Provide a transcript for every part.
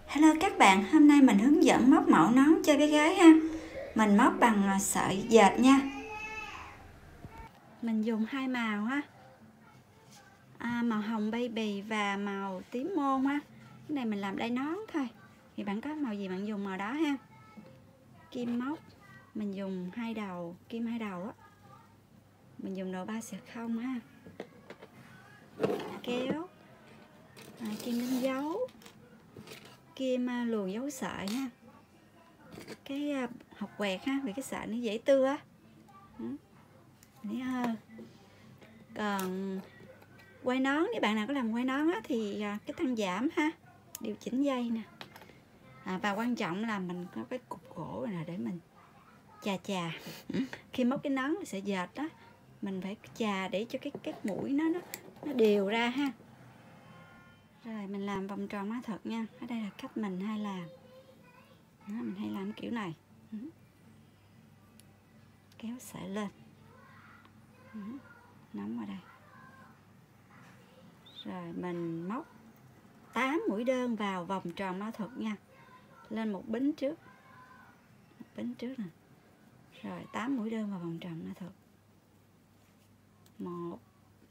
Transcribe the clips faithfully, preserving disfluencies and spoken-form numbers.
Hello các bạn, hôm nay mình hướng dẫn móc mẫu nón cho bé gái ha. Mình móc bằng sợi dệt nha. Mình dùng hai màu ha, à, màu hồng baby và màu tím môn ha. Cái này mình làm đai nón thôi, thì bạn có màu gì bạn dùng màu đó ha. Kim móc mình dùng hai đầu, kim hai đầu á, mình dùng độ ba sợi không ha. Kéo, à, kim đánh dấu, kim luồn dấu sợi ha. Cái học quẹt ha, vì cái sợi nó dễ tưa á. Dễ hơn. Còn quay nón, nếu bạn nào có làm quay nón á, thì cái tăng giảm ha, điều chỉnh dây nè, à, và quan trọng là mình có cái cục gỗ này để mình chà chà. Khi móc cái nón sợi dệt đó, mình phải chà để cho cái cái mũi nó nó nó đều ra ha. Rồi mình làm vòng tròn má thật nha. Ở đây là cách mình hay làm đó, mình hay làm kiểu này. Kéo sợi lên, nóng vào đây. Rồi mình móc tám mũi đơn vào vòng tròn mã thuật nha. Lên một bính trước, một bính trước nè. Rồi tám mũi đơn vào vòng tròn mã thuật. một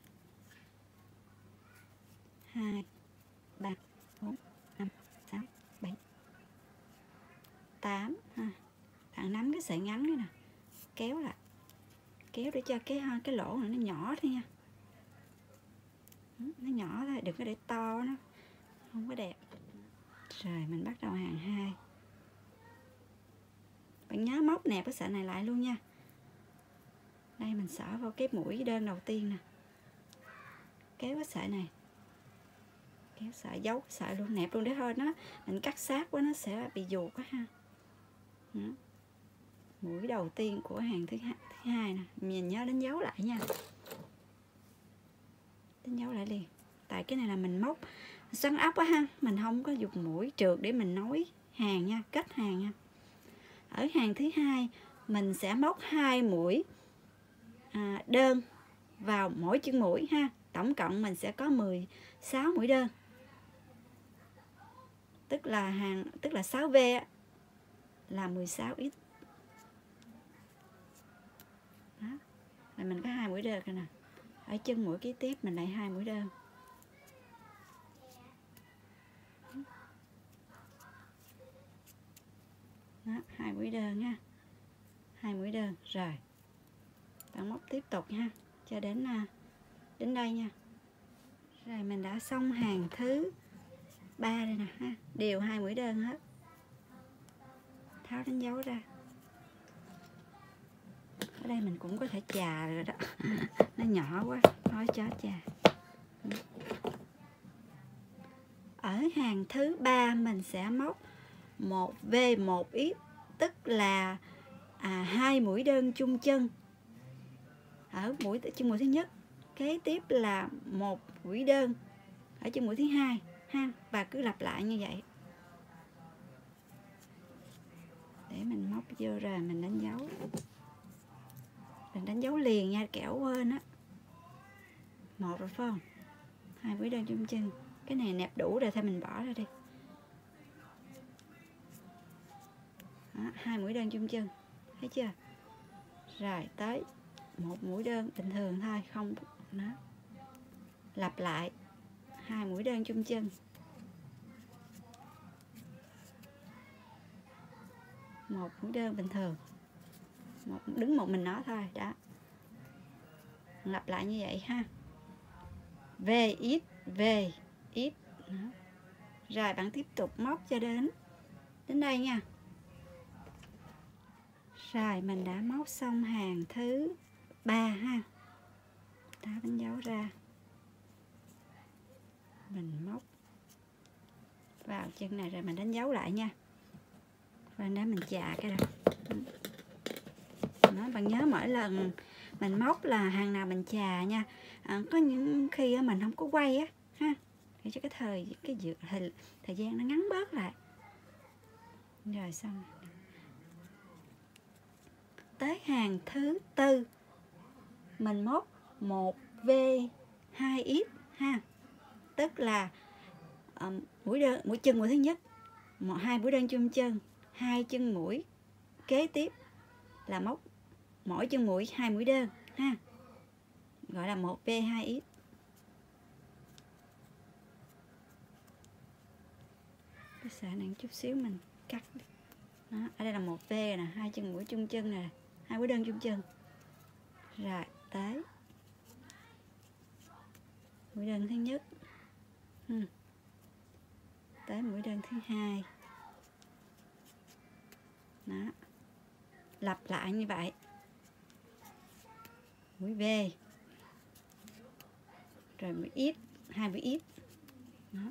hai ba bốn năm sáu bảy tám ha. Bạn nắm cái sợi ngắn này nè, kéo lại. Kéo để cho cái cái lỗ này nó nhỏ thôi nha. Nó nhỏ thôi, đừng có để to, nó không có đẹp. Rồi mình bắt đầu hàng hai. Bạn nhớ móc nẹp cái sợi này lại luôn nha. Đây mình xỏ vào cái mũi đơn đầu tiên nè. Kéo cái sợi này, kéo sợi, giấu cái sợi luôn, nẹp luôn để thôi nó mình cắt sát quá nó sẽ bị ruột quá ha. Đó. Mũi đầu tiên của hàng thứ hai, thứ hai nè, mình nhớ đánh dấu lại nha. Đánh dấu lại liền. Tại cái này là mình móc xoắn ốc á ha, mình không có dùng mũi trượt để mình nối hàng nha, kết hàng nha. Ở hàng thứ hai mình sẽ móc hai mũi à, đơn vào mỗi chân mũi ha. Tổng cộng mình sẽ có mười sáu mũi đơn. Tức là hàng tức là sáu V là mười sáu x. Đó. Rồi mình có hai mũi đơn rồi nè. Ở chân mũi kế tiếp mình lại hai mũi đơn. Đó, hai mũi đơn nha. Hai mũi đơn rồi. Bạn móc tiếp tục nha, cho đến đến đây nha. Rồi mình đã xong hàng thứ ba đây nè ha, đều hai mũi đơn hết. Tháo đánh dấu ra. Ở đây mình cũng có thể chà rồi đó. Nó nhỏ quá, nói chó chà. Ở hàng thứ ba mình sẽ móc một V một X, tức là à, hai mũi đơn chung chân. Ở mũi chân mũi thứ nhất, kế tiếp là một mũi đơn ở chân mũi thứ hai ha, và cứ lặp lại như vậy. Để mình móc vô rồi mình đánh dấu. Mình đánh dấu liền nha, kẻo quên á. Một rồi phải không? Hai mũi đơn chung chân. Cái này nẹp đủ rồi, thôi mình bỏ ra đi. Đó, hai mũi đơn chung chân, thấy chưa? Rồi tới một mũi đơn bình thường thôi, không đó. Lặp lại hai mũi đơn chung chân, một mũi đơn bình thường, một đứng một mình nó thôi đó. Lặp lại như vậy ha. V x V x đó. Rồi bạn tiếp tục móc cho đến đến đây nha. Rồi mình đã móc xong hàng thứ ba ha. Tháo đánh dấu ra. Mình móc vào chân này rồi mình đánh dấu lại nha. Và để mình chà cái này. Đó, bạn nhớ mỗi lần mình móc là hàng nào mình chà nha. À, có những khi mình không có quay á ha, để cho cái thời cái thời, thời gian nó ngắn bớt lại. Rồi xong. Tới hàng thứ tư mình móc một V hai X ha, tức là um, mũi đơn mũi chân mũi thứ nhất một hai mũi đơn chum chân, hai chân mũi kế tiếp là móc mỗi chân mũi hai mũi đơn ha, gọi là một V hai X. Cái sợi này chút xíu mình cắt. Đó, ở đây là một V nè, hai chân mũi chung chân nè, hai mũi đơn chung chân. Rồi tới mũi đơn thứ nhất, ừ. tới mũi đơn thứ hai. Đó, lặp lại như vậy. Mũi V, rồi mũi X, hai mũi X. Đó.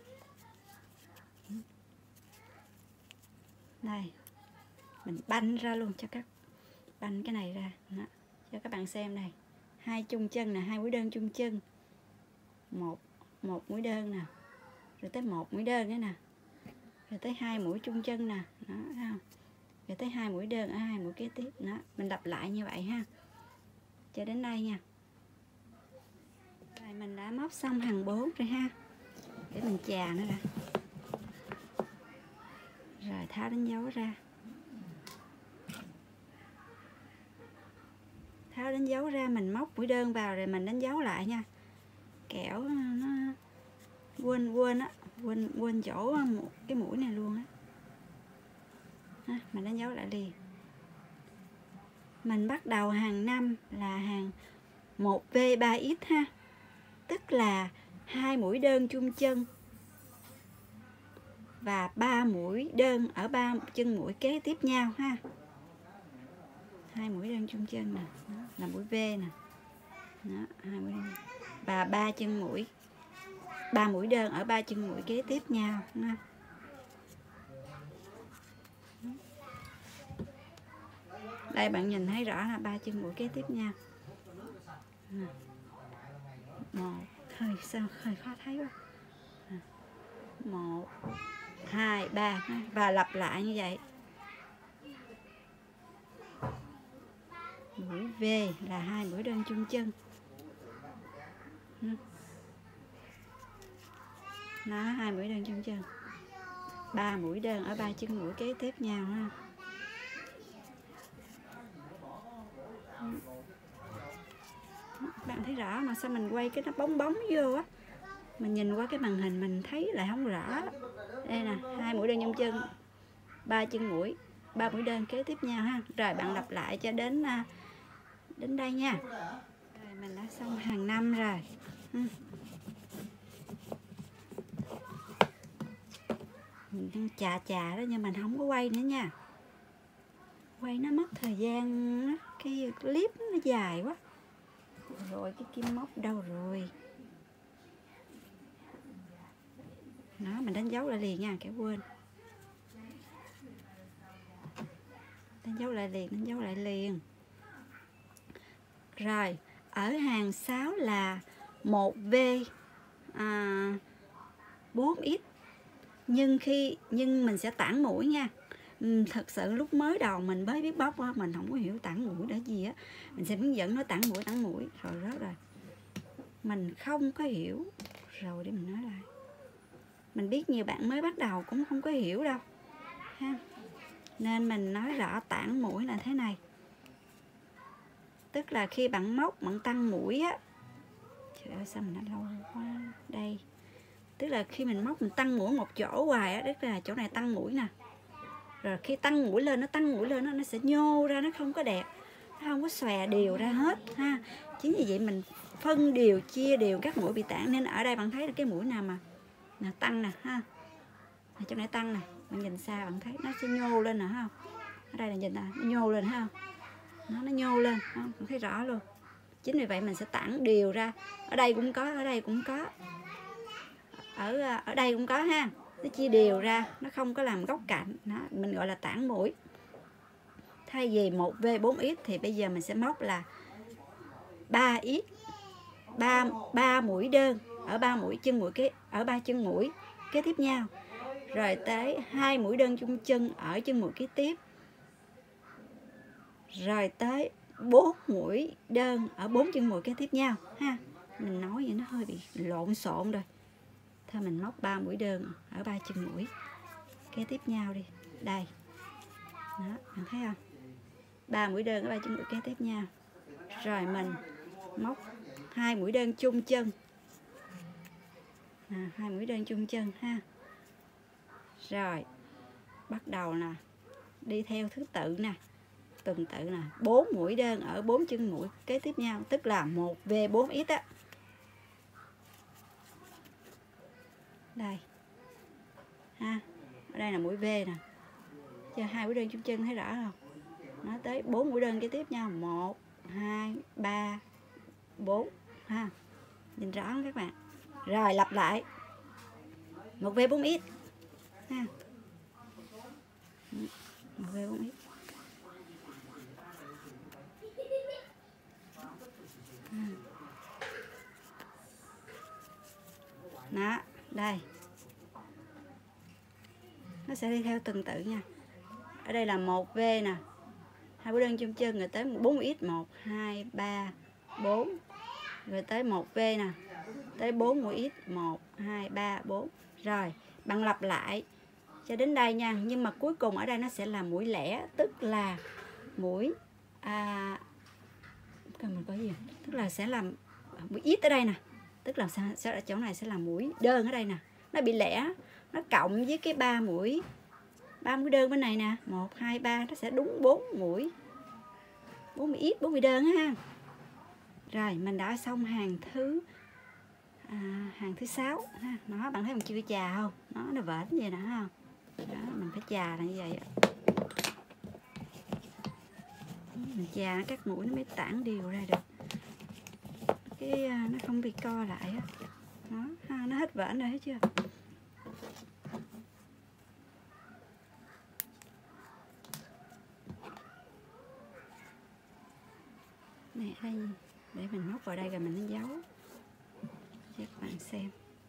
Đây, mình banh ra luôn cho các banh cái này ra. Đó, cho các bạn xem này, hai chung chân nè, hai mũi đơn chung chân, một một mũi đơn nè, rồi tới một mũi đơn nữa nè, rồi tới hai mũi chung chân nè, đó, thấy không? Rồi tới hai mũi đơn ở hai mũi kế tiếp. Đó, mình lặp lại như vậy ha, cho đến đây nha. Rồi mình đã móc xong hàng bốn rồi ha, để mình chà nó ra, rồi tháo đánh dấu ra, tháo đánh dấu ra, mình móc mũi đơn vào rồi mình đánh dấu lại nha, kẻo nó quên quên á, quên quên chỗ cái mũi này luôn á. Ha, mình đánh dấu lại liền. Mình bắt đầu hàng năm là hàng một V ba X ha, tức là hai mũi đơn chung chân và ba mũi đơn ở ba chân mũi kế tiếp nhau ha. Hai mũi đơn chung chân nè, đó là mũi V nè. Đó, hai mũi đơn. Và ba chân mũi, ba mũi đơn ở ba chân mũi kế tiếp nhau ha. Đây bạn nhìn thấy rõ là ba chân mũi kế tiếp nhau. Một, hơi sao hơi khó thấy quá. Một, hai, ba và lặp lại như vậy. Mũi V là hai mũi đơn chung chân. Nó hai mũi đơn chung chân. Ba mũi đơn ở ba chân mũi kế tiếp nhau ha. Bạn thấy rõ mà sao mình quay cái nó bóng bóng vô á, mình nhìn qua cái màn hình mình thấy lại không rõ. Đây nè, hai mũi đơn chung chân, ba chân mũi, ba mũi đơn kế tiếp nhau ha. Rồi bạn lặp lại cho đến đến đây nha. Rồi mình đã xong hàng năm rồi. Mình đang chà chà đó nhưng mình không có quay nữa nha. Quay nó mất thời gian, cái clip nó dài quá. Rồi cái kim móc đâu rồi? Đó, mình đánh dấu lại liền nha, kẻo quên. Đánh dấu lại liền, đánh dấu lại liền. Rồi, ở hàng sáu là một V à, bốn X. Nhưng khi nhưng mình sẽ tản mũi nha. Thật sự lúc mới đầu mình mới biết bóc á, mình không có hiểu tản mũi là gì á. Mình sẽ hướng dẫn nó tản mũi, tản mũi rồi rớt rồi. Mình không có hiểu. Rồi để mình nói lại. Mình biết nhiều bạn mới bắt đầu cũng không có hiểu đâu ha. Nên mình nói rõ tản mũi là thế này. Tức là khi bạn móc, bạn tăng mũi á. Trời ơi sao mình đã lâu quá. Đây. Tức là khi mình móc mình tăng mũi một chỗ hoài á, tức là chỗ này tăng mũi nè. Rồi khi tăng mũi lên, nó tăng mũi lên nó, nó sẽ nhô ra, nó không có đẹp, nó không có xòe đều ra hết ha. Chính vì vậy mình phân đều, chia đều các mũi bị tản. Nên ở đây bạn thấy là cái mũi nào mà nè, tăng nè ha, ở chỗ này tăng nè, bạn nhìn xa bạn thấy nó sẽ nhô lên nè không? Ở đây là nhìn nè, nó nhô lên ha, nó nó nhô lên không? Bạn thấy rõ luôn. Chính vì vậy mình sẽ tản đều ra. Ở đây cũng có, ở đây cũng có, ở ở đây cũng có ha. Nó chia đều ra, nó không có làm góc cạnh. Đó, mình gọi là tản mũi. Thay vì một V bốn X thì bây giờ mình sẽ móc là ba X, ba ba mũi đơn ở ba mũi chân mũi kế ở ba chân mũi kế tiếp nhau. Rồi tới hai mũi đơn chung chân ở chân mũi kế tiếp. Rồi tới bốn mũi đơn ở bốn chân mũi kế tiếp nhau ha. Mình nói vậy nó hơi bị lộn xộn rồi. Thôi mình móc ba mũi đơn ở ba chân mũi kế tiếp nhau đi. Đây. Đó, bạn thấy không? ba mũi đơn ở ba chân mũi kế tiếp nhau. Rồi mình móc hai mũi đơn chung chân. À, hai mũi đơn chung chân ha. Rồi bắt đầu nè, đi theo thứ tự nè, tuần tự nè, bốn mũi đơn ở bốn chân mũi kế tiếp nhau, tức là một V bốn X á. Đây. Ha, ở đây là mũi V nè. Cho hai mũi đơn chung chân thấy rõ không? Nó tới bốn mũi đơn kế tiếp nhau, một, hai, ba, bốn ha. Nhìn rõ không các bạn? Rồi lặp lại. một V bốn X ha. một V bốn X. Đó, đây. Nó sẽ đi theo tuần tự nha. Ở đây là một V nè. Hai mũi đơn chung chân rồi tới bốn X, một, hai, ba, bốn. Rồi tới một V nè. Tới bốn mũi X, một, hai, ba, bốn. Rồi, bạn lặp lại cho đến đây nha. Nhưng mà cuối cùng ở đây nó sẽ là mũi lẻ, tức là mũi à, mình có gì? Tức là sẽ làm mũi X ở đây nè. Tức là sẽ, ở chỗ này sẽ là mũi đơn ở đây nè. Nó bị lẻ, nó cộng với cái ba mũi ba mũi đơn bên này nè, một, hai, ba, nó sẽ đúng bốn mũi. bốn mũi X, bốn mũi đơn ha. Rồi, mình đã xong hàng thứ à, hàng thứ sáu ha. Nó bạn thấy mình chưa chà không? Nó nó vểnh vậy nè ha. Đó, mình phải chà là như vậy. Mình chà các mũi nó mới tản đều ra được. Cái nó không bị co lại á. Nó ha, nó hết vểnh rồi thấy chưa? Nè đây, để mình móc vào đây rồi mình nó giấu cho các bạn xem.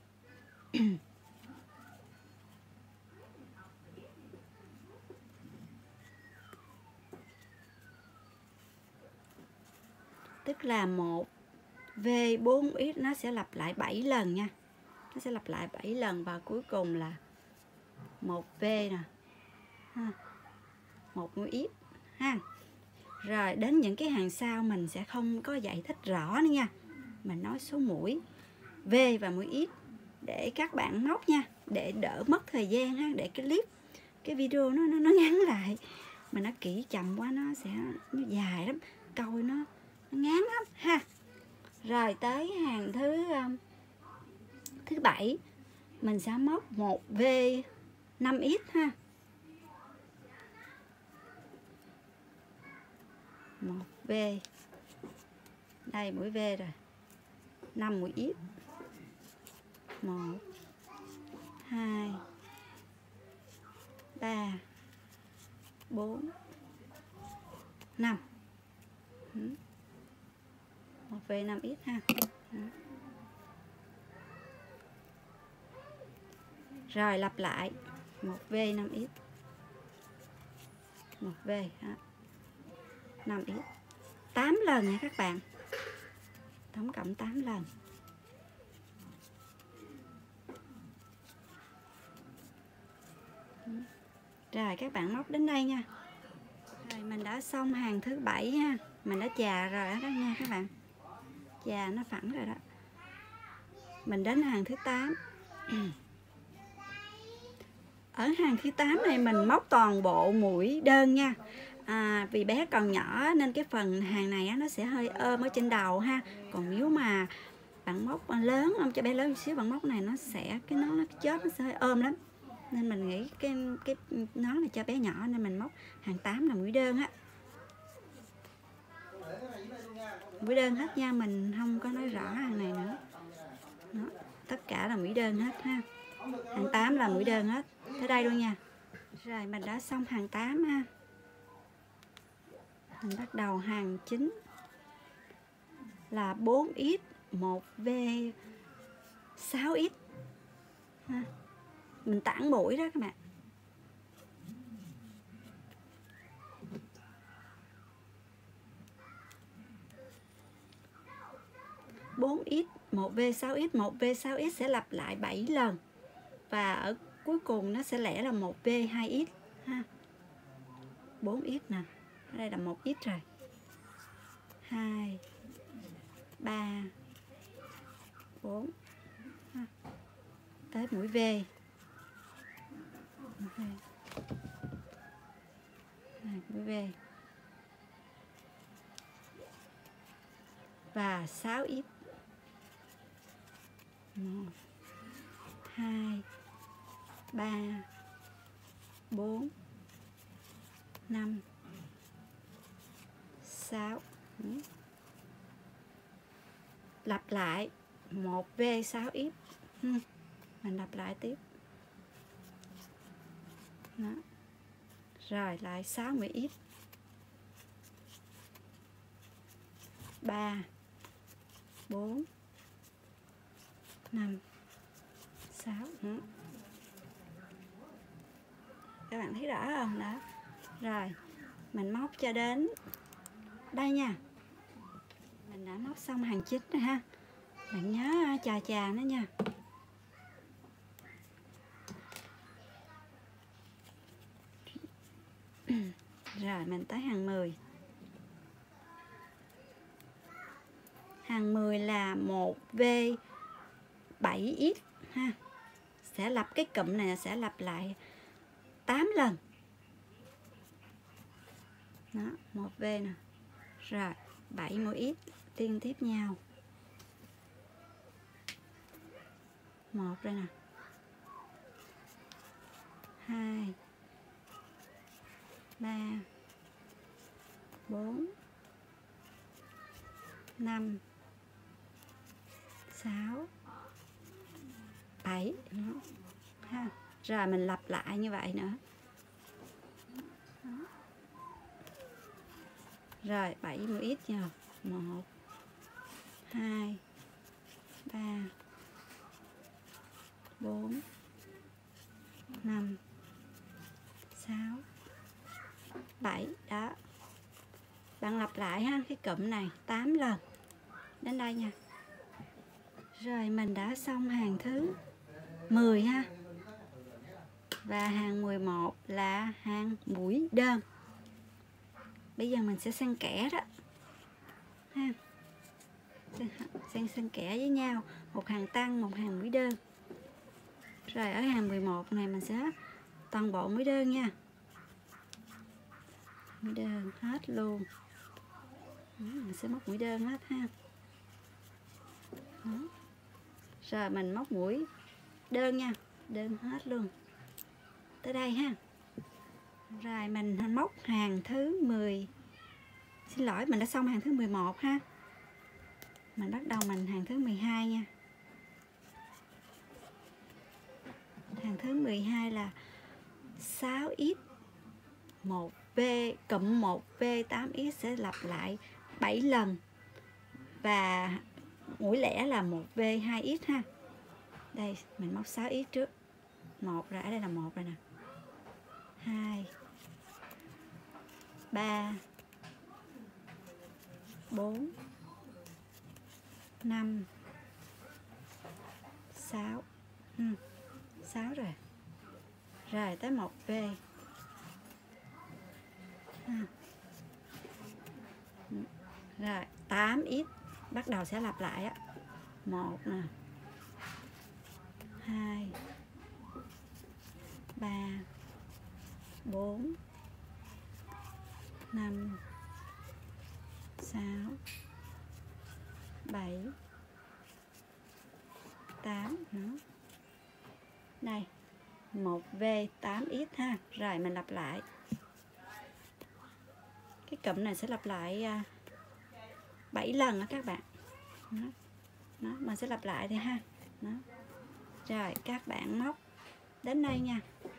Tức là một V bốn X nó sẽ lặp lại bảy lần nha. Nó sẽ lặp lại bảy lần và cuối cùng là một V nè. Ha. một mũi X ha. Rồi đến những cái hàng sau mình sẽ không có giải thích rõ nữa nha. Mình nói số mũi V và mũi X để các bạn móc nha, để đỡ mất thời gian ha, để cái clip, cái video nó nó, nó ngắn lại. Mà nó kỹ chậm quá nó sẽ nó dài lắm, coi nó, nó ngán lắm ha. Rồi tới hàng thứ um, thứ bảy mình sẽ móc một V năm X ha. một V. Đây mũi V rồi. năm mũi X. một hai ba bốn năm. một V năm X ha. Rồi lặp lại một V năm X. một V ha. năm X. tám lần nha các bạn. Tổng cộng tám lần. Rồi các bạn móc đến đây nha. Rồi mình đã xong hàng thứ bảy ha. Mình đã chà rồi đó nha các bạn. Chà nó phẳng rồi đó. Mình đến hàng thứ tám. Ở hàng thứ tám này mình móc toàn bộ mũi đơn nha. À, vì bé còn nhỏ nên cái phần hàng này á, nó sẽ hơi ôm ở trên đầu ha. Còn nếu mà bạn móc lớn không cho bé lớn một xíu, bạn móc này nó sẽ cái nó, nó cái chớp nó sẽ hơi ôm lắm. Nên mình nghĩ cái cái nón này cho bé nhỏ nên mình móc hàng tám là mũi đơn á. Mũi đơn hết nha, mình không có nói rõ hàng này nữa. Đó, tất cả là mũi đơn hết ha. Hàng tám là mũi đơn hết. Tới đây luôn nha. Rồi mình đã xong hàng tám ha. Mình bắt đầu hàng chín là bốn X, một V, sáu X ha. Mình tản mũi đó các bạn. bốn X, một V sáu X, một V sáu X sẽ lặp lại bảy lần. Và ở cuối cùng nó sẽ lẻ là một V hai X ha. bốn X nè. Ở đây là một X rồi. hai ba bốn ha. Tới mũi V. Mũi V. Và sáu X. một hai ba bốn năm sáu. Lặp lại một V sáu X. Mình lặp lại tiếp. Đó. Rồi lại sáu mươi X. ba bốn năm sáu. Các bạn thấy rõ không? Đó. Rồi mình móc cho đến đây nha. Mình đã móc xong hàng chính rồi ha. Bạn nhớ chà chà nó nha. Rồi mình tới hàng mười. Hàng mười là một V bảy X ha. Sẽ lặp cái cụm này sẽ lặp lại tám lần. Đó, một V nè. Rồi, bảy mũi X liên tiếp nhau. Một đây nè. Hai ba bốn năm sáu bảy ha. Rồi mình lặp lại như vậy nữa. Đó. Rồi bảy mũi X nha. một hai ba bốn năm sáu bảy. Đó. Bạn lặp lại ha cái cụm này tám lần. Đến đây nha. Rồi mình đã xong hàng thứ mười ha. Và hàng mười một là hàng mũi đơn. Bây giờ mình sẽ xen kẽ đó. Ha. Xen xen kẽ với nhau, một hàng tăng, một hàng mũi đơn. Rồi ở hàng mười một này mình sẽ toàn bộ mũi đơn nha. Mũi đơn hết luôn. Mình sẽ móc mũi đơn hết ha. Đó. Rồi mình móc mũi đơn nha, đơn hết luôn tới đây ha. Rồi mình móc hàng thứ mười. Xin lỗi, mình đã xong hàng thứ mười một ha. Mình bắt đầu mình hàng thứ mười hai nha. Hàng thứ mười hai là sáu X một V cộng một V tám X sẽ lặp lại bảy lần. Và mũi lẻ là một V hai X ha. Đây mình móc sáu X trước. một rồi, ở đây là một rồi nè. hai ba bốn năm sáu. Ừ, sáu rồi. Rồi tới một V. Ha. Rồi tám X bắt đầu sẽ lặp lại á. một nè. hai ba bốn năm sáu bảy tám nữa. Đây, một V tám X ha. Rồi mình lặp lại. Cái cụm này sẽ lặp lại bảy lần đó các bạn. Đó. Đó, mình sẽ lặp lại đây ha. Đó. Rồi các bạn móc đến đây nha.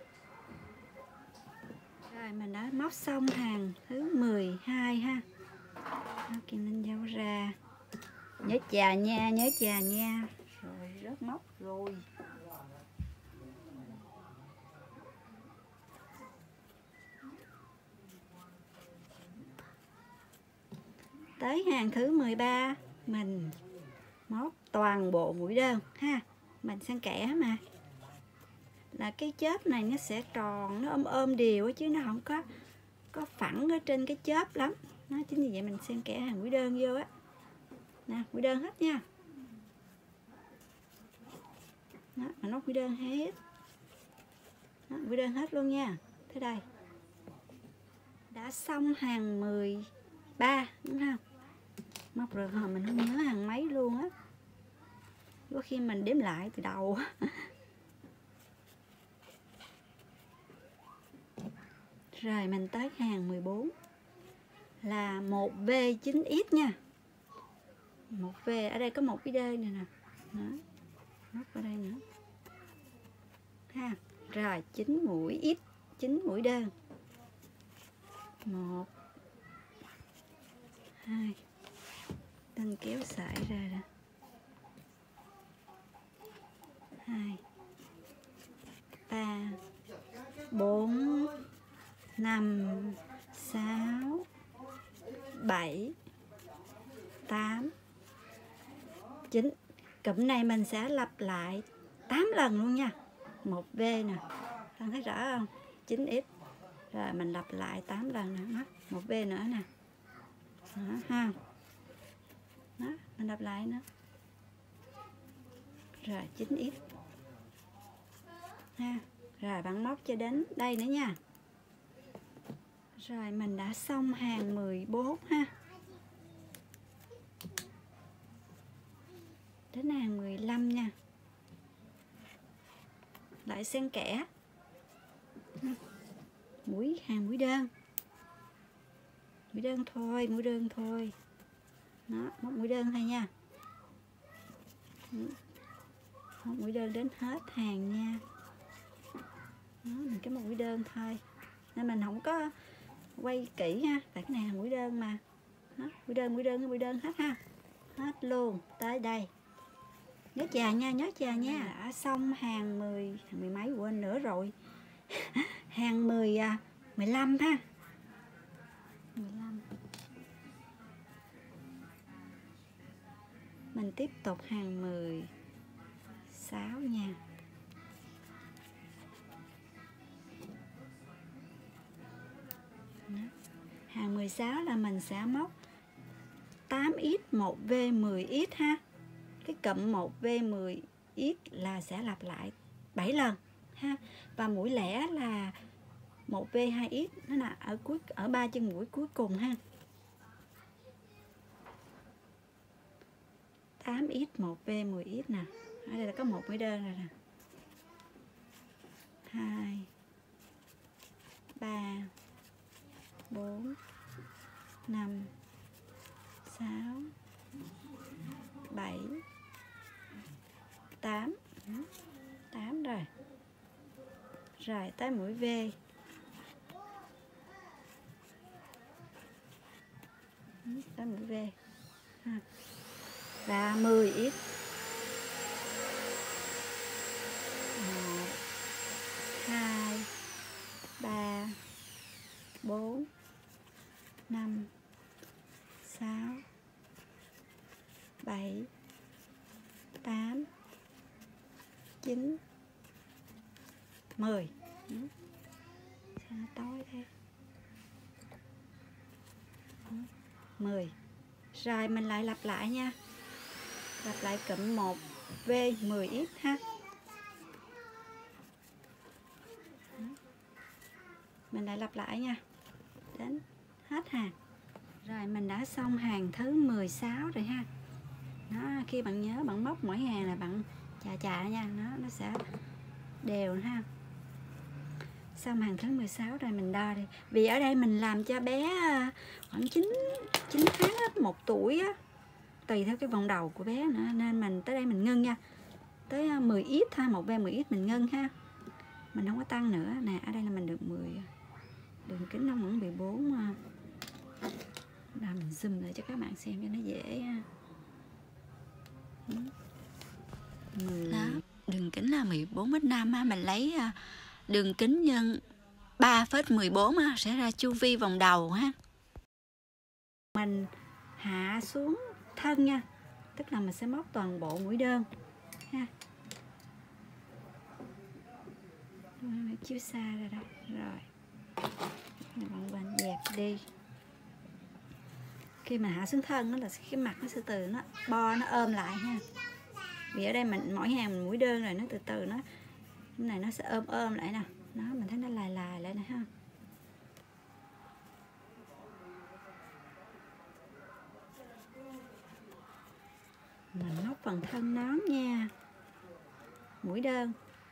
Rồi mình đã móc xong hàng thứ mười hai ha. Đó, kim linh dấu ra. Nhớ chà nha, nhớ chà nha. Rồi rớt móc rồi. Tới hàng thứ mười ba mình móc toàn bộ mũi đơn ha. Mình xen kẽ mà. là cái chớp này nó sẽ tròn, nó ôm ôm đều chứ nó không có có phẳng ở trên cái chớp lắm. Nó chính vì vậy mình xen kẽ hàng mũi đơn vô á. Nè, mũi đơn hết nha. Đó, mà nốt mũi đơn hết. Đó, mũi đơn hết luôn nha. Tới đây. Đã xong hàng mười ba đúng không? Móc rồi mà mình không nhớ hàng mấy luôn á. Có khi mình đếm lại từ đầu. Rồi mình tới hàng mười bốn là một V chín X nha. một V ở đây có một cái đê này nè. Đó. Móc vào đây nữa. Ha. Rồi chín mũi X, chín mũi đơn. một hai. Tân kéo sải ra nè. hai ba bốn năm sáu bảy tám chín. Cụm này mình sẽ lặp lại tám lần luôn nha. một V nè. Con thấy rõ không? chín X. Rồi mình lặp lại tám lần nữa. một V nữa nè. Đó, ha. Đó, mình lặp lại nữa. Rồi chín X. Ha. Rồi bạn móc cho đến đây nữa nha. Rồi mình đã xong hàng mười bốn ha. Đến hàng mười lăm nha. Lại xen kẽ. Mũi hàng mũi đơn. Mũi đơn thôi, mũi đơn thôi. Đó, móc mũi đơn thôi nha. Móc mũi đơn đến hết hàng nha. Đó, mình cái một mũi đơn thôi. Nên mình không có quay kỹ ha, tại cái này là mũi đơn mà. Đó, mũi đơn, mũi đơn, mũi đơn hết ha. Hết luôn, tới đây. Nhớ chà nha, nhớ chà nha. Đã xong hàng mười, hàng mười mấy quên nữa rồi. Hàng mười, mười lăm ha. mười lăm. Mình tiếp tục hàng mười sáu nha. Đó. Hàng mười sáu là mình sẽ móc tám X, một V, mười X ha. Cái cụm một V, mười X là sẽ lặp lại bảy lần ha. Và mũi lẻ là một V, hai X, nó là ở cuối, ở ba chân mũi cuối cùng ha. tám X, một V, mười X nè. Ở đây là có một mũi đơn rồi nè. hai ba bốn năm sáu bảy tám. tám rồi. Rồi tới mũi V. Tới mũi V. Ha. Và mười X. một hai ba bốn năm sáu bảy tám chín mười. Sao nó tối thế? mười. Rồi mình lại lặp lại nha. Lặp lại cụm một V, mười X ha. Mình lại lặp lại nha. Đến hết hàng. Rồi mình đã xong hàng thứ mười sáu rồi ha. Đó, khi bạn nhớ bạn móc mỗi hàng là bạn chà chà nha, nó nó sẽ đều ha. Xong hàng thứ mười sáu rồi mình đo đi. Vì ở đây mình làm cho bé khoảng chín chín tháng á, một tuổi á, tùy theo cái vòng đầu của bé nữa, nên mình tới đây mình ngưng nha. Tới mười X ha, một V mười X mình ngưng ha. Mình không có tăng nữa. Nè, ở đây là mình được mười. Đường kính nó vẫn mười bốn. Là mình zoom lại cho các bạn xem cho nó dễ ha. mười. Đó, đường kính là mười bốn mét năm ha, mình lấy đường kính nhân ba phẩy mười bốn ha, sẽ ra chu vi vòng đầu ha. Mình hạ xuống thân nha. Tức là mình sẽ móc toàn bộ mũi đơn ha. chiếu xa ra đây. Rồi bạn bạn dẹp đi. Khi mà hạ xuống thân nó là cái mặt nó sẽ từ nó bo nó ôm lại ha. Vì ở đây mình mỗi hàng mình mũi đơn rồi nó từ từ nó cái này nó sẽ ôm ôm lại nè. Nó mình thấy nó lài lài lại nè ha. Mình móc phần thân nón nha. Mũi đơn.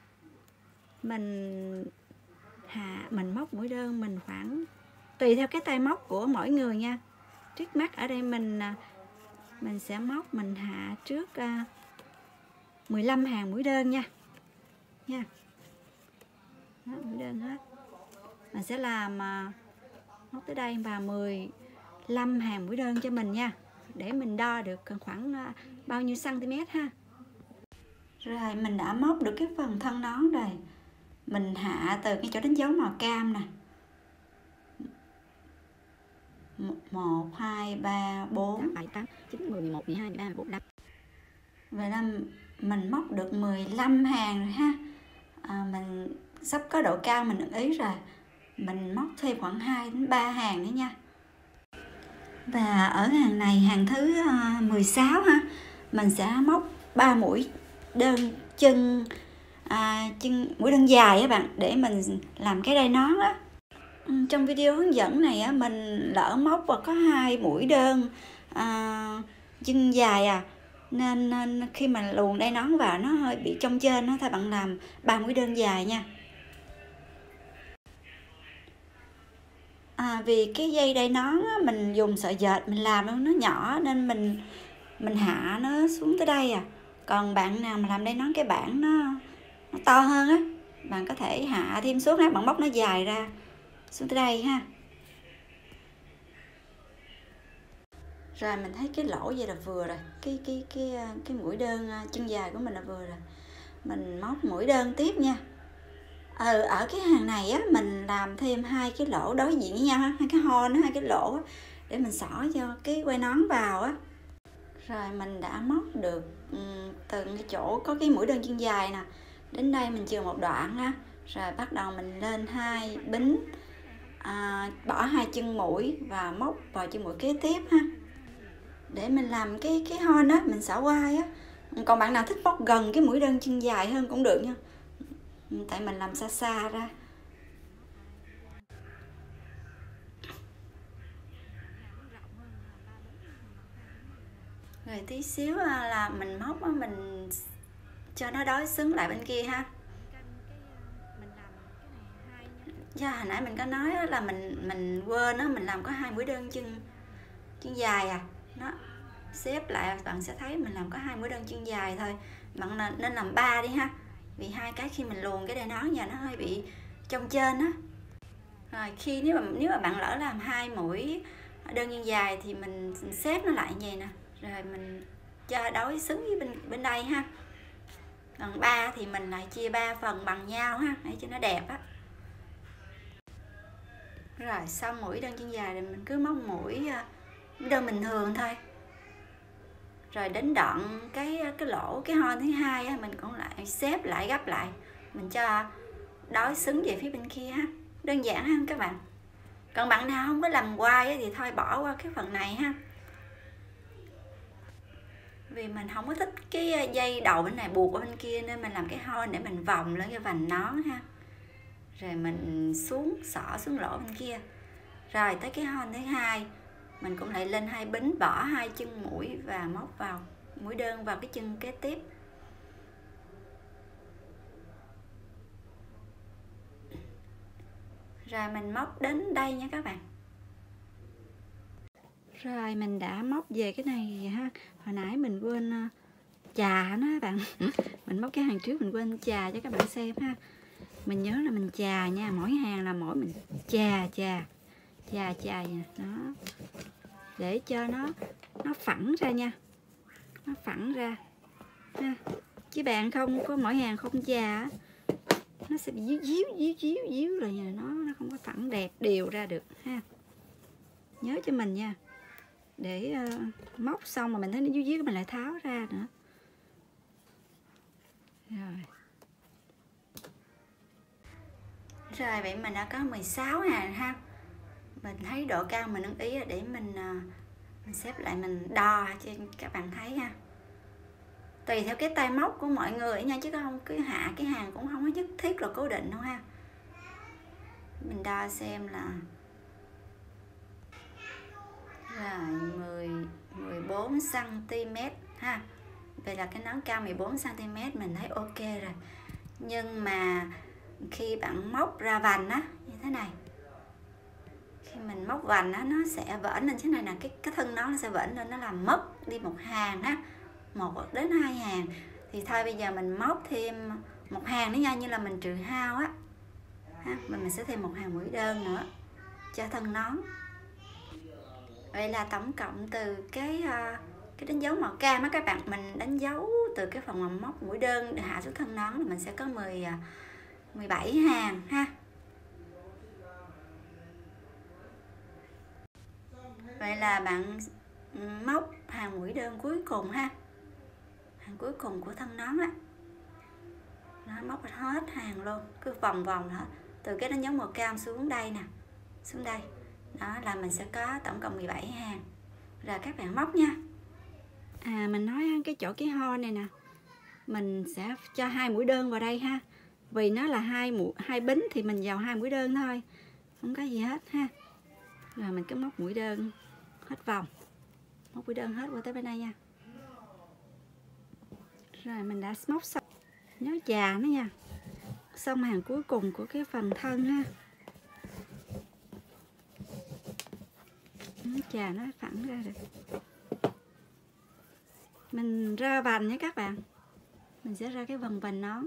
Mình hạ mình móc mũi đơn mình khoảng tùy theo cái tay móc của mỗi người nha. Trước mắt ở đây mình mình sẽ móc mình hạ trước uh, mười lăm hàng mũi đơn nha. Nha. Đó, mũi đơn hết. Mình sẽ làm uh, móc tới đây và mười lăm hàng mũi đơn cho mình nha. Để mình đo được khoảng uh, bao nhiêu cm ha. Rồi mình đã móc được cái phần thân nón rồi. Mình hạ từ cái chỗ đánh dấu màu cam nè. một, hai, ba, bốn, bảy, tám, chín, mười, mười một, mười hai, mười ba, mười bốn, mười lăm. Vậy là mình móc được mười lăm hàng rồi ha. À, mình sắp có độ cao mình ưng ý rồi. Mình móc thêm khoảng hai đến ba hàng nữa nha. Và ở hàng này hàng thứ mười sáu ha, mình sẽ móc ba mũi đơn chân à, chân mũi đơn dài các bạn để mình làm cái đai nón á. Trong video hướng dẫn này á mình lỡ móc và có hai mũi đơn à, chân dài à nên, nên khi mà luồn đai nón vào nó hơi bị trong trên đó, thôi bạn làm ba mũi đơn dài nha. À, vì cái dây đai nón á, mình dùng sợi dệt mình làm nó nhỏ nên mình mình hạ nó xuống tới đây à. Còn bạn nào mà làm đai nón cái bảng nó, nó to hơn á, bạn có thể hạ thêm xuống ha, bạn móc nó dài ra xuống tới đây ha. Rồi mình thấy cái lỗ vậy là vừa rồi, cái cái cái cái mũi đơn chân dài của mình là vừa rồi. Mình móc mũi đơn tiếp nha. Ờ, ở cái hàng này á mình làm thêm hai cái lỗ đối diện với nhau ha, hai cái hon, hai cái lỗ á, để mình xỏ cho cái quai nón vào á. Rồi mình đã móc được um, từ cái chỗ có cái mũi đơn chân dài nè đến đây mình chừa một đoạn ha. Rồi bắt đầu mình lên hai bính, à, bỏ hai chân mũi và móc vào chân mũi kế tiếp ha, để mình làm cái cái hon đó mình xỏ quai á. Còn bạn nào thích móc gần cái mũi đơn chân dài hơn cũng được nha, tại mình làm xa xa ra. Rồi tí xíu là mình móc mình cho nó đối xứng lại bên kia ha. Dạ, hồi nãy mình có nói là mình mình quên đó, mình làm có hai mũi đơn chân chân dài à. Nó xếp lại bạn sẽ thấy mình làm có hai mũi đơn chân dài thôi. Bạn nên làm ba đi ha. Vì hai cái khi mình luồn cái đai nón vào nó hơi bị trong trên á. Rồi khi nếu mà nếu mà bạn lỡ làm hai mũi đơn chân dài thì mình xếp nó lại như vậy nè. Rồi mình cho đối xứng với bên bên đây ha. Còn ba thì mình lại chia ba phần bằng nhau ha, để cho nó đẹp á. Rồi xong mũi đơn chân dài thì mình cứ móc mũi đơn bình thường thôi. Rồi đến đoạn cái cái lỗ cái hon thứ hai á, mình cũng lại xếp lại gấp lại, mình cho đối xứng về phía bên kia ha. Đơn giản ha các bạn. Còn bạn nào không có làm quai thì thôi bỏ qua cái phần này ha. Vì mình không có thích cái dây đầu bên này buộc ở bên kia nên mình làm cái hon để mình vòng lên cái vành nón ha. Rồi mình xuống xỏ xuống lỗ bên kia. Rồi tới cái hon thứ hai mình cũng lại lên hai bính, bỏ hai chân mũi và móc vào mũi đơn vào cái chân kế tiếp. Rồi mình móc đến đây nha các bạn. Rồi mình đã móc về cái này ha. Hồi nãy mình quên chà nó các bạn. Mình móc cái hàng trước mình quên chà cho các bạn xem ha. Mình nhớ là mình chà nha, mỗi hàng là mỗi mình chà chà chà chà vậy đó, để cho nó nó phẳng ra nha, nó phẳng ra ha. Chứ bạn không có mỗi hàng không chà nó sẽ bị díu díu díu díu díu rồi nó nó không có phẳng đẹp đều ra được ha. Nhớ cho mình nha, để uh, móc xong mà mình thấy nó díu díu mình lại tháo ra nữa. Rồi Rồi vậy mình đã có mười sáu hàng ha. Mình thấy độ cao mình ưng ý để mình mình xếp lại, mình đo cho các bạn thấy ha. Tùy theo cái tay móc của mọi người nha, chứ không cứ hạ cái hàng cũng không có nhất thiết là cố định đâu ha. Mình đo xem là rồi mười, mười bốn xăng ti mét ha. Vậy là cái nón cao mười bốn xăng ti mét mình thấy ok rồi. Nhưng mà khi bạn móc ra vành á như thế này, khi mình móc vành á nó sẽ vểnh lên thế này nè, cái cái thân nó sẽ vểnh lên, nó làm mất đi một hàng á, một đến hai hàng. Thì thôi bây giờ mình móc thêm một hàng nữa nha, như là mình trừ hao á ha, mình mình sẽ thêm một hàng mũi đơn nữa cho thân nón. Vậy là tổng cộng từ cái cái đánh dấu màu cam á các bạn, mình đánh dấu từ cái phần mà móc mũi đơn để hạ xuống thân nón là mình sẽ có mười, mười bảy hàng ha. Vậy là bạn móc hàng mũi đơn cuối cùng ha, hàng cuối cùng của thân nón á, nó móc hết hàng luôn, cứ vòng vòng hết từ cái đánh dấu màu cam xuống đây nè, xuống đây đó là mình sẽ có tổng cộng mười bảy hàng. Rồi các bạn móc nha. À mình nói cái chỗ cái ho này nè, mình sẽ cho hai mũi đơn vào đây ha, vì nó là hai mũi hai bính thì mình vào hai mũi đơn thôi, không có gì hết ha. Rồi mình cứ móc mũi đơn hết vòng, móc mũi đơn hết qua tới bên đây nha. Rồi mình đã móc xong, nhớ chà nó nha, xong hàng cuối cùng của cái phần thân ha. Nhớ chà nó phẳng ra được. Mình ra vành nha các bạn, mình sẽ ra cái vòng vành nón.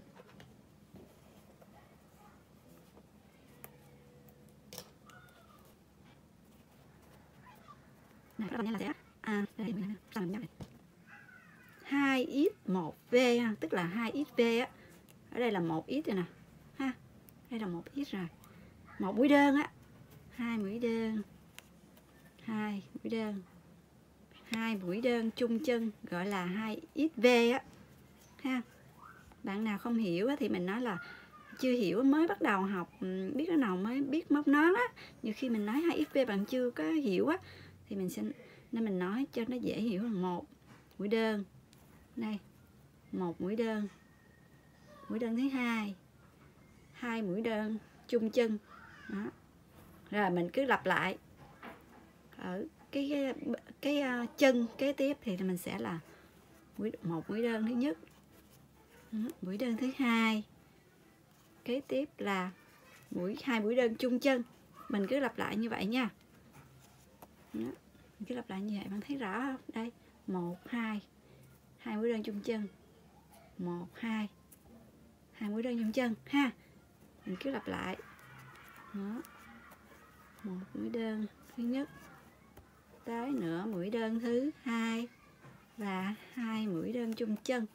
Này các bạn là sẽ à đây mình làm nhau này. hai x một v ha, tức là hai x v á. Ở đây là một x rồi nè. Ha. Đây là một x rồi. Một mũi đơn á. Hai mũi đơn. Hai mũi đơn. Hai mũi đơn chung chân gọi là hai x v á. Ha. Bạn nào không hiểu á thì mình nói là chưa hiểu, mới bắt đầu học, biết cái nào mới biết móc nón á, nhiều khi mình nói hai x v bạn chưa có hiểu á thì mình sẽ, nên mình nói cho nó dễ hiểu là một mũi đơn đây, một mũi đơn, mũi đơn thứ hai, hai mũi đơn chung chân đó. Rồi mình cứ lặp lại ở cái cái, cái uh, chân kế tiếp thì mình sẽ là mũi, một mũi đơn thứ nhất, đó, mũi đơn thứ hai, kế tiếp là mũi hai mũi đơn chung chân. Mình cứ lặp lại như vậy nha. Đó. Mình cứ lặp lại như vậy, bạn thấy rõ không? Đây, một, hai, hai mũi đơn chung chân, một, hai, hai mũi đơn chung chân ha. Mình cứ lặp lại. Đó. Một mũi đơn thứ nhất, tới nửa mũi đơn thứ hai và hai mũi đơn chung chân.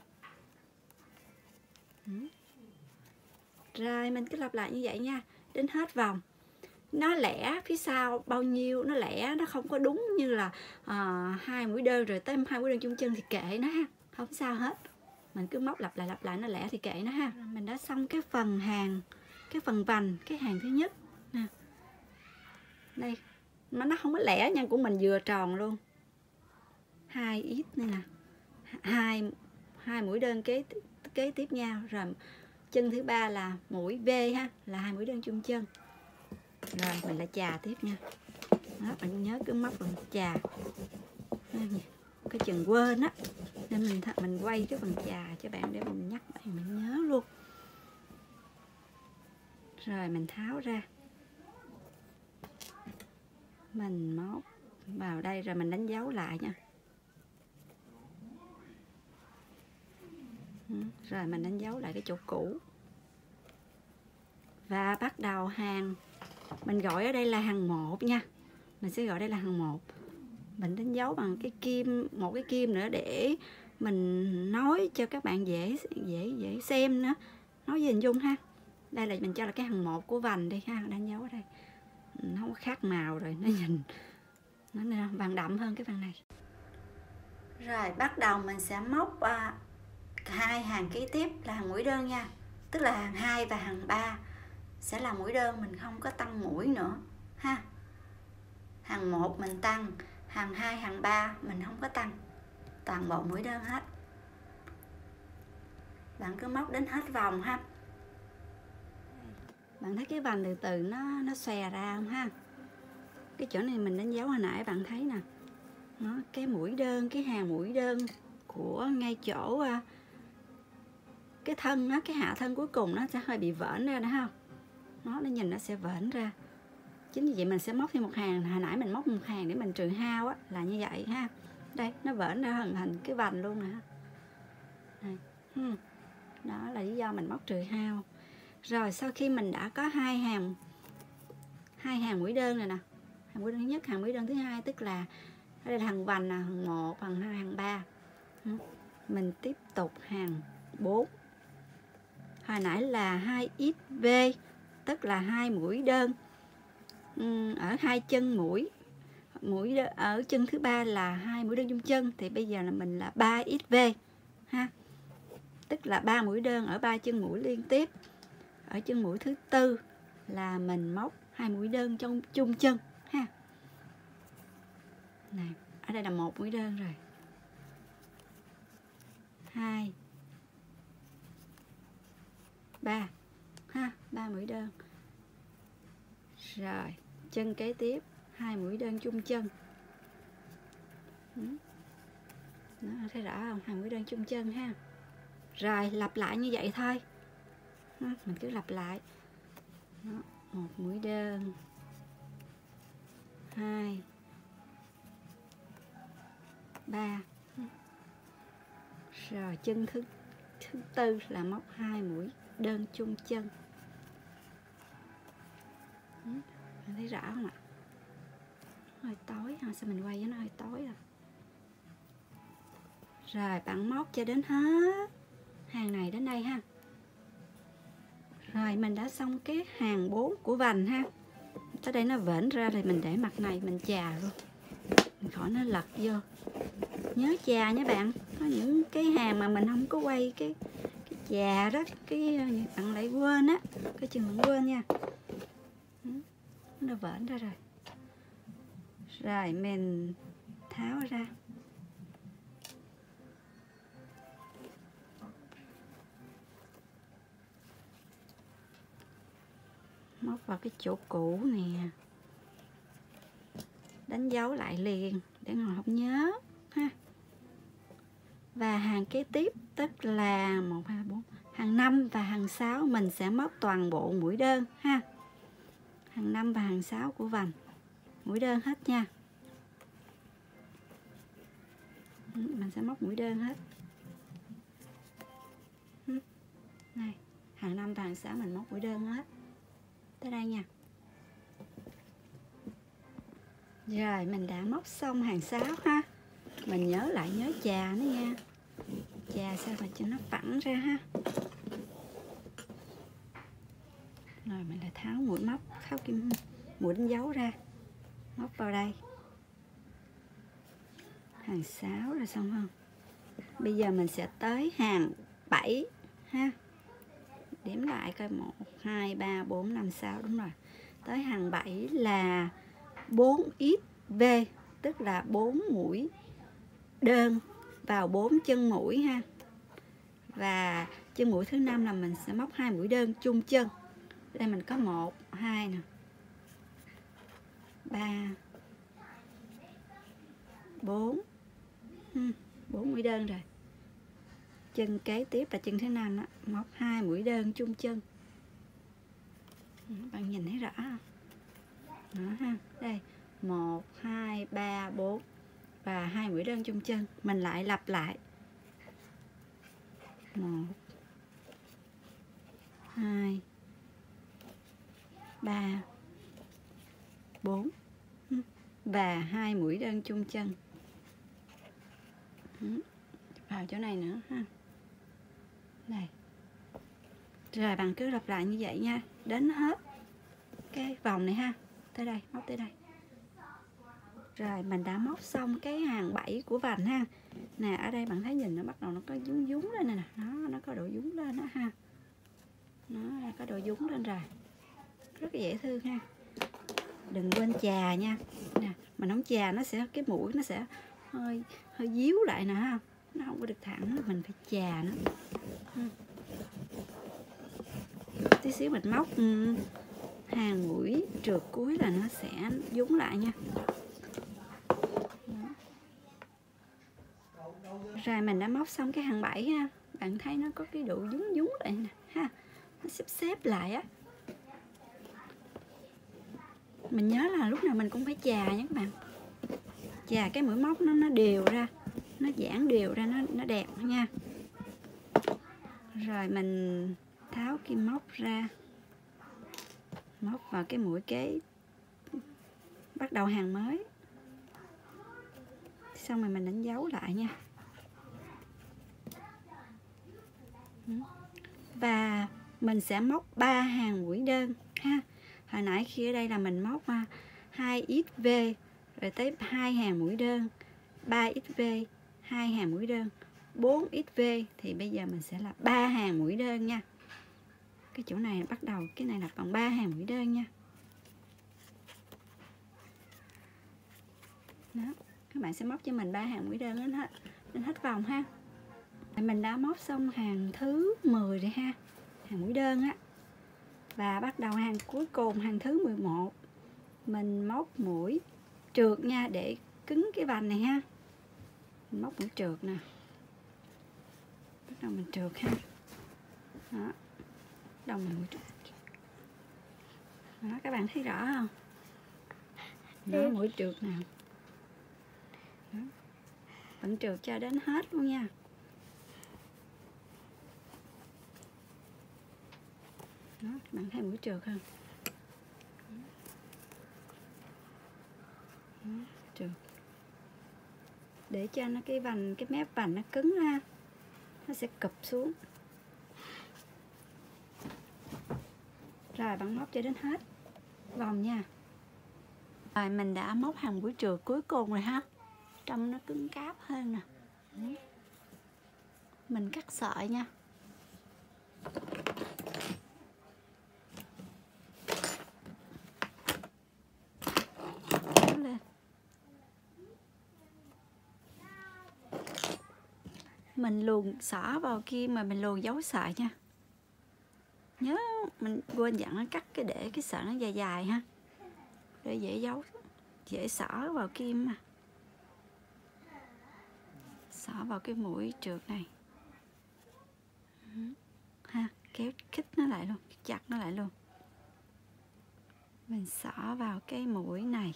Đó. Rồi mình cứ lặp lại như vậy nha, đến hết vòng. Nó lẻ phía sau bao nhiêu nó lẻ, nó không có đúng như là uh, hai mũi đơn rồi tới hai mũi đơn chung chân thì kệ nó ha, không sao hết. Mình cứ móc lặp lại lặp lại, nó lẻ thì kệ nó ha. Mình đã xong cái phần hàng, cái phần vành, cái hàng thứ nhất nè. Đây mà nó không có lẻ nha, của mình vừa tròn luôn. Hai x này nè, hai hai mũi đơn kế kế tiếp nhau. Rồi chân thứ ba là mũi V ha, là hai mũi đơn chung chân. Rồi mình lại chà tiếp nha. Đó, bạn nhớ cứ móc bằng chà. Cái chừng quên á, nên mình mình quay cái phần chà cho bạn để mình nhắc bạn mình nhớ luôn. Rồi mình tháo ra, mình móc vào đây rồi mình đánh dấu lại nha. Rồi mình đánh dấu lại cái chỗ cũ và bắt đầu hàng. Mình gọi ở đây là hàng một nha, mình sẽ gọi đây là hàng một. Mình đánh dấu bằng cái kim, một cái kim nữa để mình nói cho các bạn dễ dễ dễ xem nữa, nói về hình dung ha. Đây là mình cho là cái hàng một của vành đi ha, đánh dấu ở đây. Nó khác màu rồi, nó nhìn nó vàng đậm hơn cái phần này. Rồi bắt đầu mình sẽ móc uh, hai hàng kế tiếp là hàng mũi đơn nha, tức là hàng hai và hàng ba. sẽ là mũi đơn, mình không có tăng mũi nữa ha. Hàng một mình tăng, hàng hai, hàng ba mình không có tăng, toàn bộ mũi đơn hết. Bạn cứ móc đến hết vòng ha. Bạn thấy cái vành từ từ nó nó xòe ra không ha? Cái chỗ này mình đánh dấu hồi nãy bạn thấy nè, nó cái mũi đơn, cái hàng mũi đơn của ngay chỗ cái thân á, cái hạ thân cuối cùng nó sẽ hơi bị vỡn ra đó không? Nó nó nhìn nó sẽ vỡn ra. Chính vì vậy mình sẽ móc thêm một hàng, hồi nãy mình móc một hàng để mình trừ hao á, là như vậy ha. Đây, nó vỡn ra hình thành cái vành luôn nè. Đây. Hmm. Đó là lý do mình móc trừ hao. Rồi sau khi mình đã có hai hàng hai hàng mũi đơn này nè, hàng mũi đơn thứ nhất, hàng mũi đơn thứ hai, tức là ở đây là hàng vành nè, hàng một, hàng hai, hàng ba. Mình tiếp tục hàng bốn. Hồi nãy là hai x V, tức là hai mũi đơn ở hai chân mũi. Mũi ở chân thứ ba là hai mũi đơn chung chân, thì bây giờ là mình là ba x V ha. Tức là ba mũi đơn ở ba chân mũi liên tiếp. Ở chân mũi thứ tư là mình móc hai mũi đơn trong chung chân ha. Này, ở đây là một mũi đơn rồi. Hai, ba ha, ba mũi đơn. Rồi, chân kế tiếp hai mũi đơn chung chân. Đó, thấy rõ không? Hai mũi đơn chung chân ha. Rồi, lặp lại như vậy thôi. Đó, mình cứ lặp lại. Đó, một mũi đơn, hai, ba. Rồi chân thứ thứ tư là móc hai mũi đơn chung chân. Bạn thấy rõ không ạ? Hơi tối ha, sao mình quay cho nó hơi tối à. Rồi bạn móc cho đến hết hàng này đến đây ha. Rồi mình đã xong cái hàng bốn của vành ha. Tới đây nó vểnh ra thì mình để mặt này mình chà luôn, mình khỏi nó lật vô. Nhớ chà nha bạn, có những cái hàng mà mình không có quay cái cái chà đó, cái bạn lại quên á, cái chừng bạn quên nha. Nó vểnh ra rồi. Rồi mình tháo ra. Móc vào cái chỗ cũ nè, đánh dấu lại liền để ngồi không nhớ ha. Và hàng kế tiếp tức là một, hai, bốn, hàng năm và hàng sáu mình sẽ móc toàn bộ mũi đơn ha. Hàng năm và hàng sáu của vành mũi đơn hết nha. Mình sẽ móc mũi đơn hết. Này, hàng năm và hàng sáu mình móc mũi đơn hết. Tới đây nha. Rồi mình đã móc xong hàng sáu ha. Mình nhớ lại nhớ chà nữa nha. Chà sao mà cho nó phẳng ra ha. Rồi mình lại tháo mũi móc, tháo kim mũi đánh dấu ra, móc vào đây. Hàng sáu rồi xong không? Bây giờ mình sẽ tới hàng bảy ha. Đếm lại coi, một, hai, ba, bốn, năm, sáu, đúng rồi. Tới hàng bảy là bốn x V, tức là bốn mũi đơn vào bốn chân mũi ha. Và chân mũi thứ năm là mình sẽ móc hai mũi đơn chung chân. Đây mình có một, hai nè, ba, bốn, bốn mũi đơn rồi. Chân kế tiếp là chân thứ năm đó, móc hai mũi đơn chung chân. Bạn nhìn thấy rõ không? Đó ha. Đây, một, hai, ba, bốn và hai mũi đơn chung chân. Mình lại lặp lại. một, hai, ba, bốn và hai mũi đơn chung chân. Vào chỗ này nữa ha. Đây. Rồi bạn cứ lặp lại như vậy nha, đến hết cái vòng này ha. Tới đây, móc tới đây. Rồi mình đã móc xong cái hàng bảy của vành ha. Nè, ở đây bạn thấy nhìn nó bắt đầu nó có dúng dúng lên nè, nó nó có độ dúng lên đó ha. Nó có độ dúng lên rồi. rất là dễ thương ha. Đừng quên chà nha. Nè, mà nấu chà nó sẽ cái mũi nó sẽ hơi hơi díu lại nè ha, nó không có được thẳng, mình phải chà nó. Tí xíu mình móc hàng mũi trượt cuối là nó sẽ dúng lại nha. Rồi mình đã móc xong cái hàng bảy ha, bạn thấy nó có cái độ dúng dúng lại nè ha, nó xếp xếp lại á. Mình nhớ là lúc nào mình cũng phải chà nha các bạn, chà cái mũi móc nó nó đều ra, nó giãn đều ra, nó nó đẹp nha. Rồi mình tháo kim móc ra, móc vào cái mũi kế, bắt đầu hàng mới. Xong rồi mình đánh dấu lại nha. Và mình sẽ móc ba hàng mũi đơn ha. Hồi nãy khi ở đây là mình móc hai x v rồi tới hai hàng mũi đơn, ba x v, hai hàng mũi đơn, bốn x v thì bây giờ mình sẽ là ba hàng mũi đơn nha. Cái chỗ này bắt đầu cái này là bằng ba hàng mũi đơn nha. Đó, các bạn sẽ móc cho mình ba hàng mũi đơn đến hết đến hết vòng ha. Mình đã móc xong hàng thứ mười rồi ha, hàng mũi đơn á. Và bắt đầu hàng cuối cùng, hàng thứ mười một. Mình móc mũi trượt nha, để cứng cái vành này ha. Mình móc mũi trượt nè. Bắt đầu mình trượt ha. Đó. Bắt đầu mình mũi trượt. Đó, các bạn thấy rõ không? Đó, mũi trượt nào. Đó. Vẫn trượt cho đến hết luôn nha. Đó, các bạn thấy mũi trượt không? Đó, trượt. Để cho nó cái vành, cái mép vành nó cứng ra, nó sẽ cụp xuống. Rồi bạn móc cho đến hết vòng nha. Rồi mình đã móc hàng mũi trượt cuối cùng rồi ha, trông nó cứng cáp hơn nè. Mình cắt sợi nha. Kéo lên. Mình luồn xỏ vào kia mà mình luồn dấu sợi nha. Nhớ mình quên dặn nó cắt cái để cái sợi nó dài dài ha, để dễ giấu, dễ xỏ vào kim mà. Xỏ vào cái mũi trượt này ha, kéo khít nó lại luôn, chặt nó lại luôn. Mình xỏ vào cái mũi này.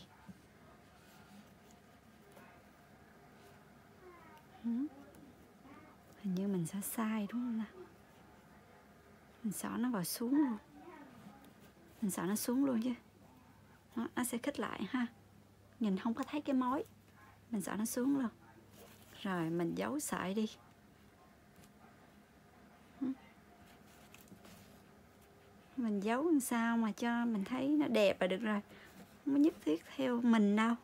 Hình như mình sẽ sai đúng không nào? Mình xỏ nó vào xuống luôn. Mình xỏ nó xuống luôn chứ. Đó, nó sẽ khít lại ha. Nhìn không có thấy cái mối. Mình xỏ nó xuống luôn. Rồi mình giấu sợi đi. Mình giấu làm sao mà cho mình thấy nó đẹp là được rồi. Không có nhất thiết theo mình đâu.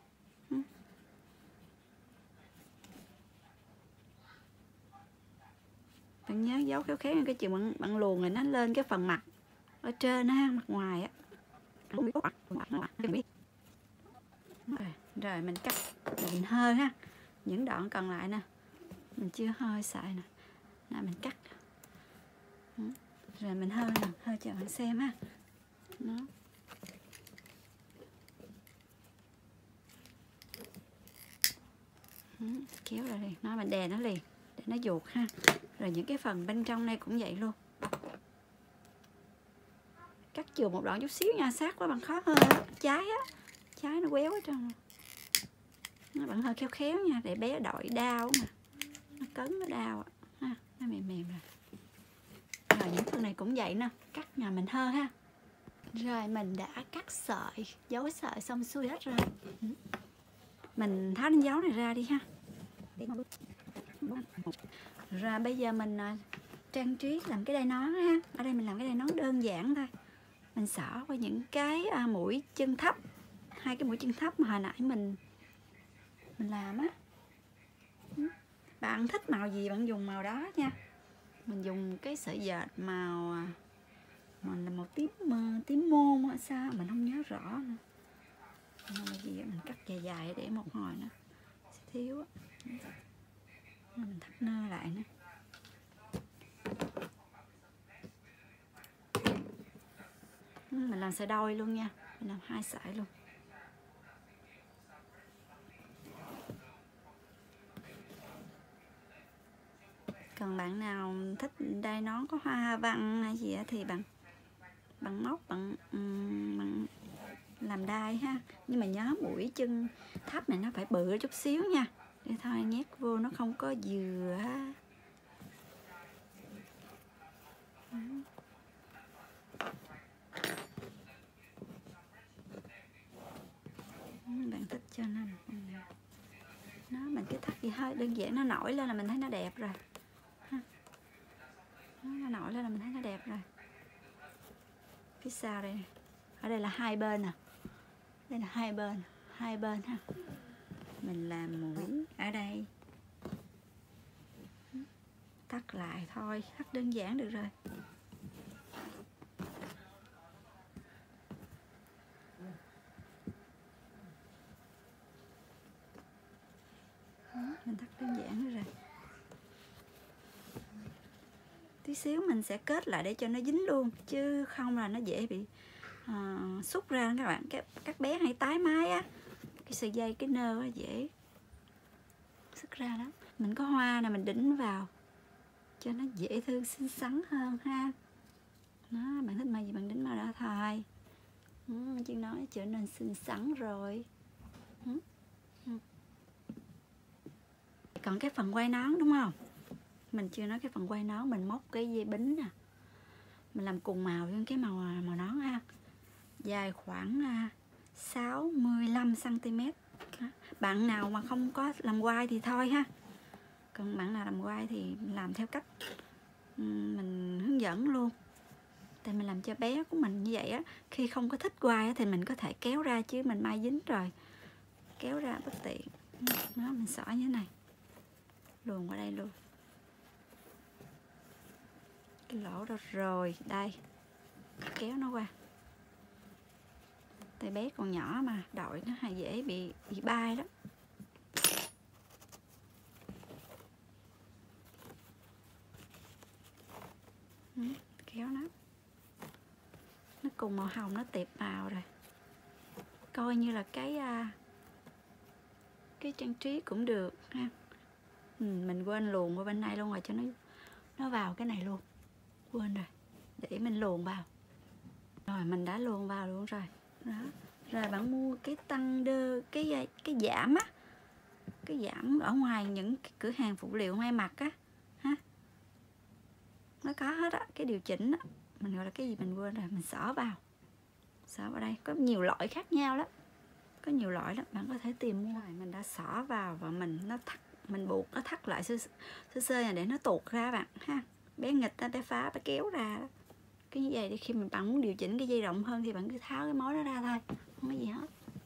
Bạn nhớ giấu khéo khéo cái chuyện bạn, bạn luồn rồi nó lên cái phần mặt ở trên ha, mặt ngoài á. Rồi, rồi mình cắt, mình hơi ha. Những đoạn còn lại nè, mình chưa hơi sợi nè, nè mình cắt. Rồi mình hơi nè, hơi cho bạn xem ha. Đó. Kéo ra liền, nó mình đè nó liền để nó vuột ha. Rồi những cái phần bên trong đây cũng vậy luôn. Cắt chừa một đoạn chút xíu nha, sát quá bằng khó hơn á. Trái á, trái nó quéo ở trong. Nó bạn hơi khéo khéo nha, để bé đội đau mà. Nó cấn nó đau ha, nó mềm mềm rồi. Rồi những phần này cũng vậy nè, cắt nhà mình hơ ha. Rồi mình đã cắt sợi, giấu sợi xong xuôi hết rồi. Mình tháo đánh dấu này ra đi ha. Rồi bây giờ mình trang trí làm cái đai nón ha. Ở đây mình làm cái đai nón đơn giản thôi. Mình xỏ qua những cái à, mũi chân thấp, hai cái mũi chân thấp mà hồi nãy mình mình làm á. Bạn thích màu gì bạn dùng màu đó nha. Mình dùng cái sợi dệt màu mình là màu tím tím môn hay sao mình không nhớ rõ nữa. Nên là gì mình cắt dài dài để một hồi nữa sẽ thiếu á. Mình thắt nơ lại nữa. Mình làm sợi đôi luôn nha, mình làm hai sợi luôn. Còn bạn nào thích đai nón có hoa văn hay gì thì bằng bằng móc bằng, um, bằng làm đai ha. Nhưng mà nhớ mũi chân thấp này nó phải bự chút xíu nha, để thôi nhét vô nó không có dừa. Bạn thích cho nên nó mình cứ thắt gì hơi đơn giản, nó nổi lên là mình thấy nó đẹp rồi ha. Nó nổi lên là mình thấy nó đẹp rồi. Phía sau đây, ở đây là hai bên nè, đây là hai bên, hai bên ha. Mình làm mũi ở đây, thắt lại thôi, thắt đơn giản được rồi. Mình thắt đơn giản được rồi. Tí xíu mình sẽ kết lại để cho nó dính luôn, chứ không là nó dễ bị uh, xúc ra các bạn. Các, các bé hay tái mái á, cái sợi dây cái nơ á, dễ xúc ra đó. Mình có hoa nè, mình đính vào cho nó dễ thương xinh xắn hơn ha. Đó, bạn thích màu gì bạn đính vào đó thôi. Ừ, chứ nói trở nên xinh xắn rồi. Ừ. Ừ. Còn cái phần quay nón đúng không? Mình chưa nói cái phần quay nón, mình móc cái dây bính nè, mình làm cùng màu với cái màu màu nón ha. Dài khoảng sáu mươi lăm xăng ti mét. Bạn nào mà không có làm quai thì thôi ha. Còn bạn nào làm quai thì làm theo cách mình hướng dẫn luôn. Tại mình làm cho bé của mình như vậy á, khi không có thích quai thì mình có thể kéo ra, chứ mình may dính rồi kéo ra bất tiện. Đó, mình xỏ như thế này, luồn qua đây luôn. Cái lỗ đó rồi, đây kéo nó qua. Tay bé còn nhỏ mà đội nó hay dễ bị bị bay đó. Ừ, kéo nó nó cùng màu hồng, nó tiệp màu rồi, coi như là cái cái trang trí cũng được ha. Ừ, mình quên luồn qua bên này luôn rồi, cho nó nó vào cái này luôn, quên rồi, để mình luồn vào. Rồi mình đã luồn vào luôn rồi đó. Rồi bạn mua cái tăng đơ, cái cái giảm á, cái giảm ở ngoài những cái cửa hàng phụ liệu may mặc á ha, nó có hết á. Cái điều chỉnh á, mình gọi là cái gì mình quên rồi, mình xỏ vào, xỏ vào đây. Có nhiều loại khác nhau lắm, có nhiều loại lắm, bạn có thể tìm mua. Rồi mình đã xỏ vào và mình nó thắt, mình buộc nó thắt lại sơ sơ, sơ này để nó tuột ra bạn ha. Bé nghịch ra, bé phá, bé kéo ra đó. Cái như vậy để khi mình bạn muốn điều chỉnh cái dây rộng hơn thì bạn cứ tháo cái mối đó ra thôi, không có gì hết.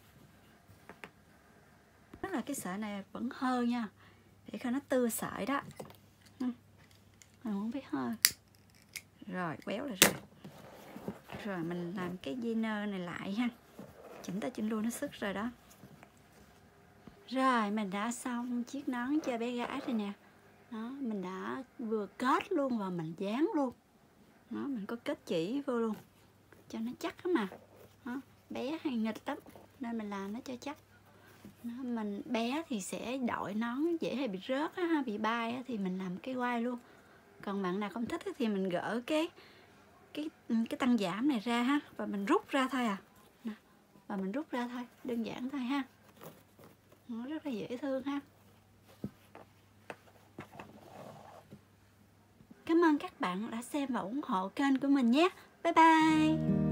Đó là cái sợi này vẫn hơi nha, để cho nó tưa sợi đó. Mình muốn biết hơi. Rồi quéo lại rồi. Rồi mình làm cái dây nơ này lại ha, chỉnh tới chỉnh lui nó sức rồi đó. Rồi mình đã xong chiếc nón cho bé gái rồi nè. Đó, mình đã vừa kết luôn và mình dán luôn. Đó, mình có kết chỉ vô luôn cho nó chắc đó mà. Đó, bé hay nghịch lắm nên mình làm nó cho chắc. Đó, mình bé thì sẽ đội nón dễ hay bị rớt á, bị bay á, thì mình làm cái quai luôn. Còn bạn nào không thích thì mình gỡ cái cái cái tăng giảm này ra ha, và mình rút ra thôi à. Nè, và mình rút ra thôi, đơn giản thôi ha. Nó rất là dễ thương ha. Cảm ơn các bạn đã xem và ủng hộ kênh của mình nhé. Bye bye.